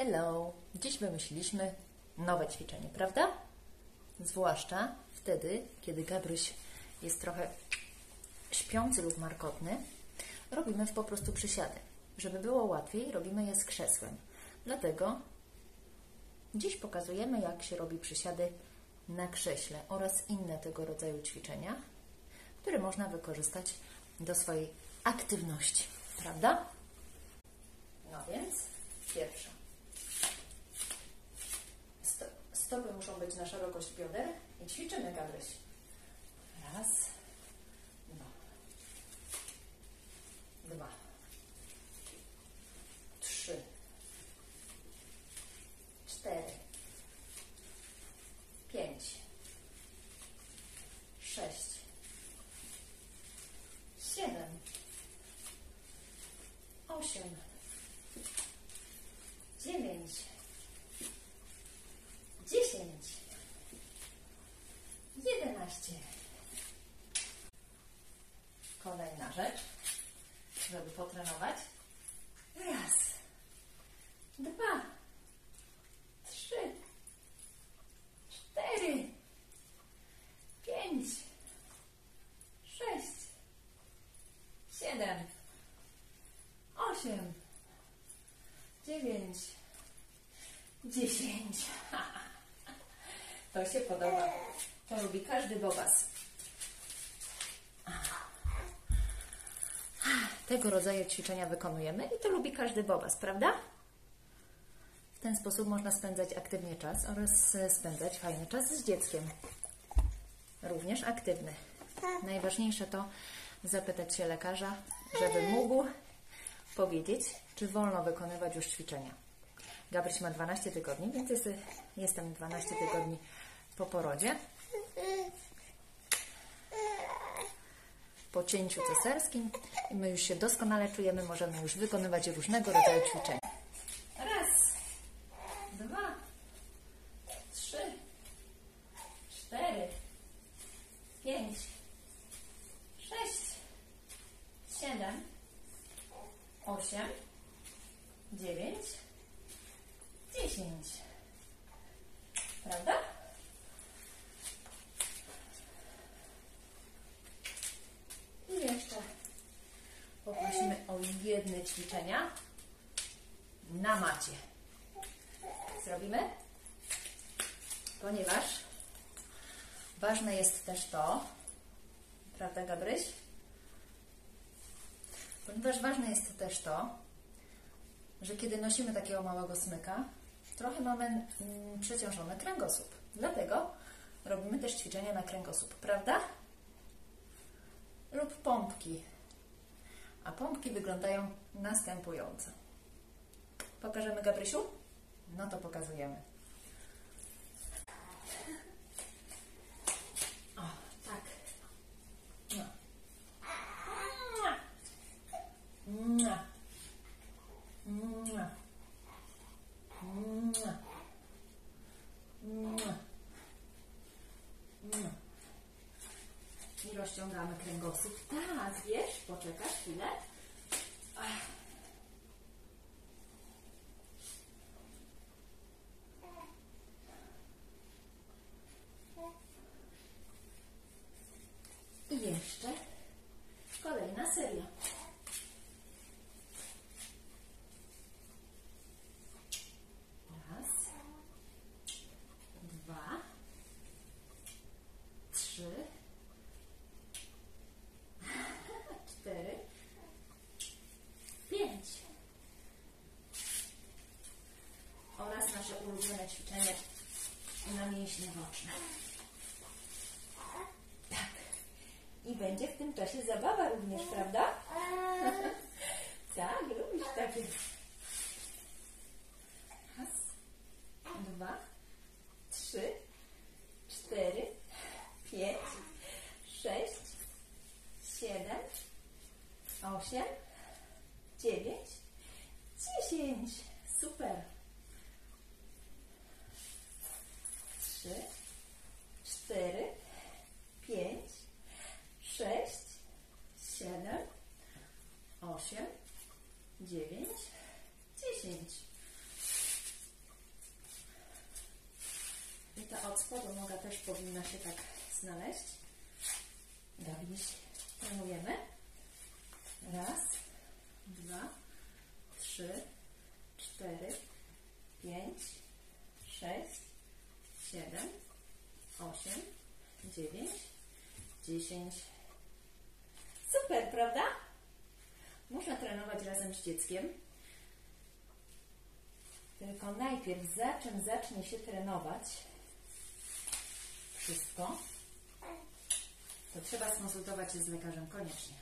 Hello! Dziś wymyśliliśmy nowe ćwiczenie, prawda? Zwłaszcza wtedy, kiedy Gabryś jest trochę śpiący lub markotny, robimy po prostu przysiady. Żeby było łatwiej, robimy je z krzesłem. Dlatego dziś pokazujemy, jak się robi przysiady na krześle oraz inne tego rodzaju ćwiczenia, które można wykorzystać do swojej aktywności, prawda? No więc pierwsza. Stopy muszą być na szerokość bioder i ćwiczymy, Gabryś. Raz, dwa, trzy, cztery, pięć, sześć, siedem, osiem, dziewięć, 10, 11. Kolejna rzecz, żeby potrenować. Raz, dwa, trzy, cztery, pięć, sześć, siedem, osiem, dziewięć, 10. To się podoba. To lubi każdy bobas. Tego rodzaju ćwiczenia wykonujemy i to lubi każdy bobas, prawda? W ten sposób można spędzać aktywnie czas oraz spędzać fajny czas z dzieckiem. Również aktywny. Najważniejsze to zapytać się lekarza, żeby mógł powiedzieć, czy wolno wykonywać już ćwiczenia. Gabryś ma 12 tygodni, więc jestem 12 tygodni po porodzie. Po cięciu cesarskim i my już się doskonale czujemy, możemy już wykonywać różnego rodzaju ćwiczenia. Raz, dwa, trzy, cztery, pięć, sześć, siedem, osiem, dziewięć, 10. Prawda? I jeszcze poprosimy o jedne ćwiczenia na macie. Zrobimy? Ponieważ ważne jest też to, prawda, Gabryś? Ponieważ ważne jest też to, że kiedy nosimy takiego małego smyka, trochę mamy przeciążony kręgosłup. Dlatego robimy też ćwiczenia na kręgosłup, prawda? Lub pompki. A pompki wyglądają następująco. Pokażemy, Gabrysiu? No to pokazujemy. O, tak. No. I rozciągamy kręgosłup. Tak, wiesz, poczekasz chwilę. I jeszcze kolejna seria. Raz, dwa, trzy, cztery, pięć. Oraz nasze ulubione ćwiczenie na mięśnie boczne. Tak. I będzie w tym czasie zabawa również, prawda? Tak, lubisz takie. Raz, dwa, trzy, cztery, pięć, sześć, siedem, osiem, dziewięć, 10. Super. 3, 4, 5, 6, 7, 8, 9, 10. spodu noga też powinna się tak znaleźć. Gabiś, trenujemy. Raz, 2, 3, 4, 5, 6, 7, 8, 9, 10. Super, prawda? Można trenować razem z dzieckiem. Tylko najpierw za czym zacznie się trenować wszystko, to trzeba skonsultować się z lekarzem koniecznie.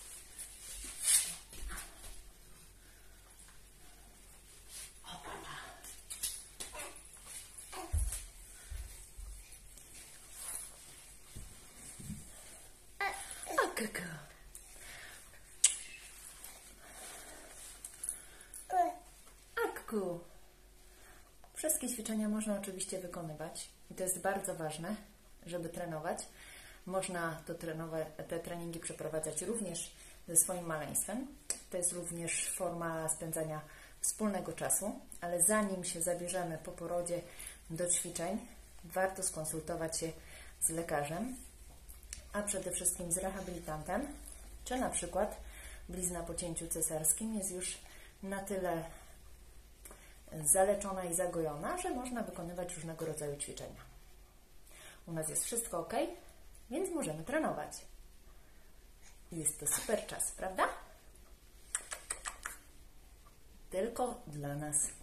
Akku. Wszystkie ćwiczenia można oczywiście wykonywać i to jest bardzo ważne, żeby trenować. Można te treningi przeprowadzać również ze swoim maleństwem. To jest również forma spędzania wspólnego czasu, ale zanim się zabierzemy po porodzie do ćwiczeń, warto skonsultować się z lekarzem, a przede wszystkim z rehabilitantem, czy na przykład blizna po cięciu cesarskim jest już na tyle zaleczona i zagojona, że można wykonywać różnego rodzaju ćwiczenia. U nas jest wszystko ok, więc możemy trenować. Jest to super czas, prawda? Tylko dla nas.